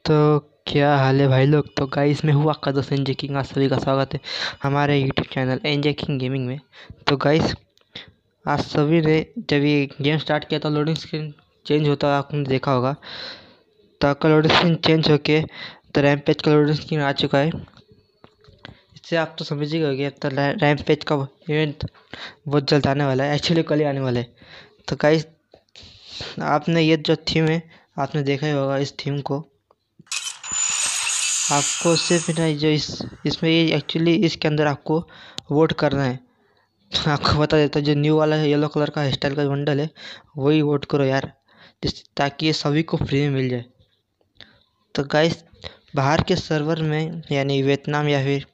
तो क्या हाल है भाई लोग। तो गाइस मैं हूँ आपका दोस्त एनजे किंग। आप सभी का स्वागत है हमारे YouTube channel NJ king gaming में। तो गाइस आज सभी ने जब ये गेम स्टार्ट किया तो लोडिंग स्क्रीन चेंज होता आपने देखा होगा। तो आपका लोडिंग स्क्रीन चेंज होके तो रैम्पेज का लोडिंग स्क्रीन आ चुका है। इससे आप तो समझ ही गए अब तो रैम्पेज का इवेंट बहुत जल्द आने वाला है, एक्चुअली कल ही आने वाला है। तो गाइस आपने ये जो थीम है आपने देखा ही होगा। इस थीम को आपको सिर्फ ना जो इसमें ये एक्चुअली इसके अंदर आपको वोट करना है। आपको बता देता जो न्यू वाला है येलो कलर का हेयर स्टाइल का बंडल है वही वोट करो यार, ताकि ये सभी को फ्री में मिल जाए। तो गाइस बाहर के सर्वर में यानी वियतनाम या फिर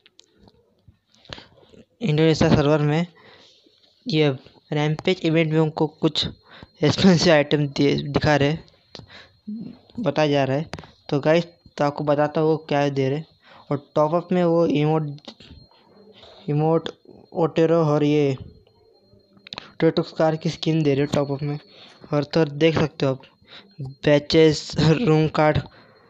इंडोनेशिया सर्वर में ये रैम्पेज इवेंट में उनको कुछ एक्सपेंसिव आइटम दिखा रहे बताया जा रहा है। तो गाइस तो आपको बताता हूँ वो क्या दे रहे। और टॉपअप में वो इमोट ओटेरो और ये टोटोक्स कार की स्किन दे रहे हो टॉपअप में। और तो देख सकते हो आप बैचेस रूम कार्ड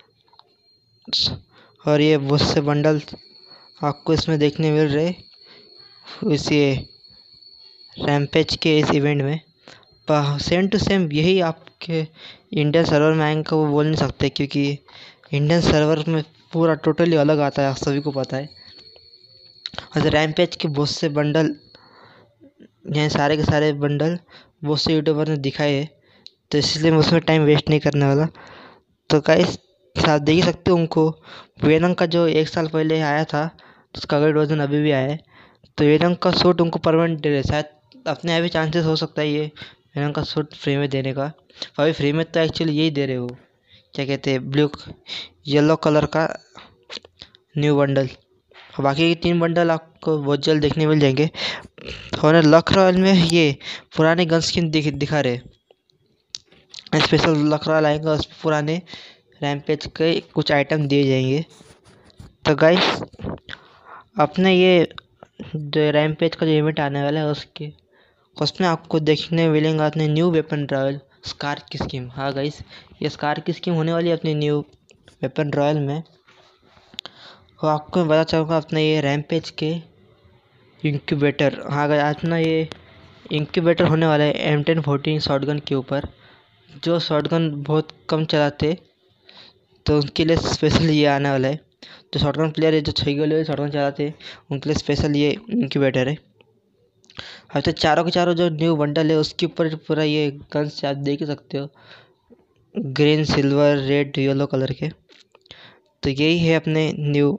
और ये बहुत से बंडल आपको इसमें देखने मिल रहे इस ये रैम्पेज के इस इवेंट में। सेम टू सेम यही आपके इंडियन सर्वर में आएंगे वो बोल नहीं सकते, क्योंकि इंडियन सर्वर में पूरा टोटली अलग आता है, आप सभी को पता है। और रैम्पेज के बहुत से बंडल यहाँ सारे के सारे बंडल बहुत से यूट्यूबर ने दिखाए है, तो इसलिए मैं उसमें टाइम वेस्ट नहीं करने वाला। तो गाइस आप देख ही सकते हो उनको वेनम का जो 1 साल पहले आया था उसका अगर वर्जन अभी भी आया है। तो वेनम का सूट उनको परमानेंट दे रहे, शायद अपने यहाँ भी चांसेस हो सकता है ये वेनम का सूट फ्री में देने का। अभी फ्री में तो एक्चुअली यही दे रहे हो, क्या कहते हैं, ब्लू येलो कलर का न्यू बंडल। बाकी के 3 बंडल आपको बहुत जल्द देखने मिल जाएंगे। और लक रॉयल में ये पुराने गन स्किन दिखा रहे, स्पेशल लक रॉयल आएगा, उस पुराने रैम्पेज के कुछ आइटम दिए जाएंगे। तो गाइस अपने ये जो रैम्पेज का जो इवेंट आने वाला है उसमें आपको देखने मिलेंगे अपने न्यू वेपन रॉयल स्कार की स्कीम। हाँ गाइस ये स्कार की स्कीम होने वाली है अपने न्यू वेपन रॉयल में। और आपको मैं बता चाहूँगा अपने ये रैम्पेज के इंक्यूबेटर। हाँ गाइस अपना ये इंक्यूबेटर होने वाला है M1014 शॉटगन के ऊपर। जो शॉटगन बहुत कम चलाते तो उनके लिए स्पेशल ये आने वाला है। जो शॉटगन प्लेयर है जो 6 गोली शॉटगन चलाते हैं उनके लिए स्पेशल ये इंक्यूबेटर है। अब तो चारों के चारों जो न्यू बंडल है उसके ऊपर पूरा ये गन्स आप देख ही सकते हो, green silver red yellow colour के। तो यही है अपने न्यू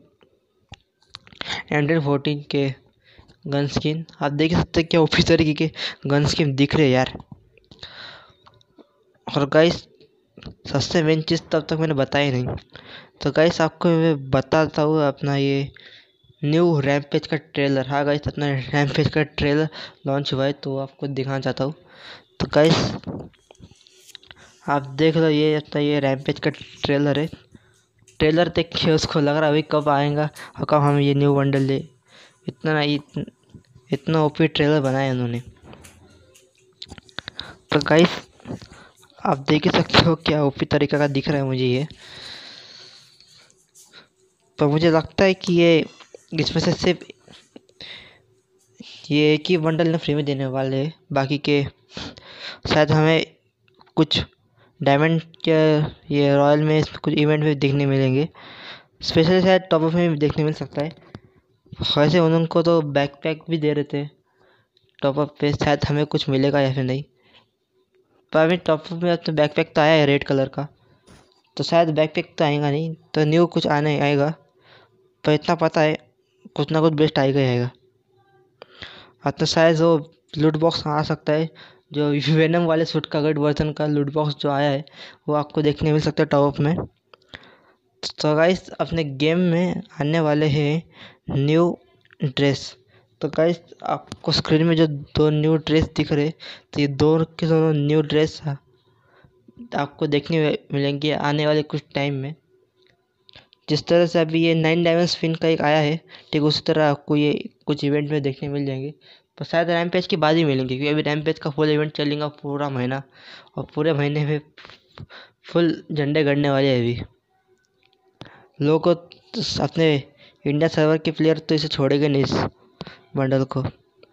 M1014 के गन स्किन। आप देख सकते हैं क्या ओपी तरीके के गन स्किन दिख रहे यार। और गाइस सबसे मेन चीज़ तब तक मैंने बताई नहीं। तो गाइस आपको मैं बताता हूँ अपना ये न्यू रैम्पेज का ट्रेलर। हाँ गाइस अपना रैम्पेज का ट्रेलर लॉन्च हुआ है तो आपको दिखाना चाहता हूँ। तो गाइस आप देख लो ये अपना ये रैम्पेज का ट्रेलर है। ट्रेलर देख के उसको लग रहा है अभी कब आएगा और कब हम ये न्यू बंडल ले। इतना ओपी ट्रेलर बनाया उन्होंने। तो गाइस आप देख ही सकते हो क्या ओपी तरीका का दिख रहा है मुझे ये। तो मुझे लगता है कि ये इसमें से सिर्फ ये एक ही बंडल ना फ्री में देने वाले हैं, बाकी के शायद हमें कुछ डायमंड के ये रॉयल में कुछ इवेंट में देखने मिलेंगे, स्पेशली शायद टॉपअप में भी देखने मिल सकता है। वैसे उनको तो बैकपैक भी दे रहे थे टॉपअप पे, शायद हमें कुछ मिलेगा या फिर नहीं। पर अभी टॉपअप में तो बैकपैक तो आया है रेड कलर का, तो शायद बैकपैक तो आएगा नहीं, तो न्यू कुछ आने आएगा। पर इतना पता है कुछ ना कुछ बेस्ट आएगा ही आएगा। हाँ तो शायद वो लूट बॉक्स आ सकता है, जो वेनम वाले सूट का गड वर्जन का लूट बॉक्स जो आया है वो आपको देखने मिल सकता है टॉप में। तो गाइस अपने गेम में आने वाले हैं न्यू ड्रेस। तो गाइस आपको स्क्रीन में जो 2 न्यू ड्रेस दिख रहे, तो ये दोनों न्यू ड्रेस आपको देखने मिलेंगे आने वाले कुछ टाइम में। जिस तरह से अभी ये 9 डायमंड स्पिन का एक आया है, ठीक उसी तरह आपको ये कुछ इवेंट में देखने मिल जाएंगे। पर शायद रैम्पेज के बाद ही मिलेंगे, क्योंकि अभी रैम्पेज का फुल इवेंट चलेगा पूरा महीना, और पूरे महीने में फुल झंडे गड़ने वाले हैं अभी। लोगों को अपने इंडिया सर्वर के प्लेयर तो इसे छोड़ेंगे नहीं इस बंडल को।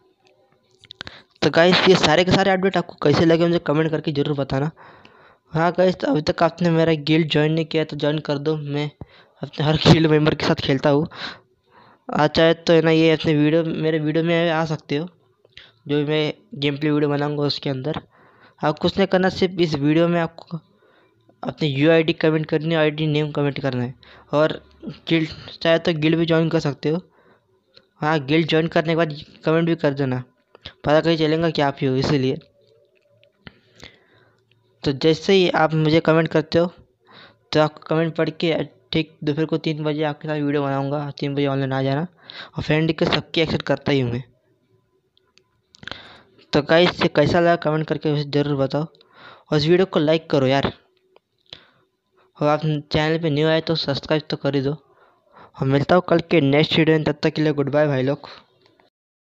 तो गाइस ये सारे के सारे अपडेट आपको कैसे लगे मुझे कमेंट करके ज़रूर बताना। हाँ गाइस, अभी तक आपने मेरा गिल्ड ज्वाइन नहीं किया तो ज्वाइन कर दो। मैं अपने हर गिल्ड मेंबर के साथ खेलता हूँ। आज चाहे तो है ना ये अपने मेरे वीडियो में आ सकते हो, जो भी मैं गेम प्ले वीडियो बनाऊँगा उसके अंदर। आप कुछ नहीं करना, सिर्फ इस वीडियो में आपको अपनी UID कमेंट करनी है, ID नेम कमेंट करना है। और गिल्ड चाहे तो गिल्ड भी ज्वाइन कर सकते हो। हाँ, गिल्ड ज्वाइन करने के बाद कमेंट भी कर देना, पता कहीं चलेगा कि आप ही हो, इसीलिए। तो जैसे ही आप मुझे कमेंट करते हो तो आपको कमेंट पढ़ के ठीक दोपहर को 3 बजे आपके साथ वीडियो बनाऊंगा। 3 बजे ऑनलाइन आ जाना, और फ्रेंड रिक्वेस्ट सबकी एक्सेप्ट करता ही हूँ मैं। तो गाइस ये कैसा लगा कमेंट करके मुझे ज़रूर बताओ, और इस वीडियो को लाइक करो यार। और आप चैनल पे न्यू आए तो सब्सक्राइब तो कर ही दो। और मिलता हूँ कल के नेक्स्ट वीडियो में, तब तक के लिए गुड बाय भाई लोग।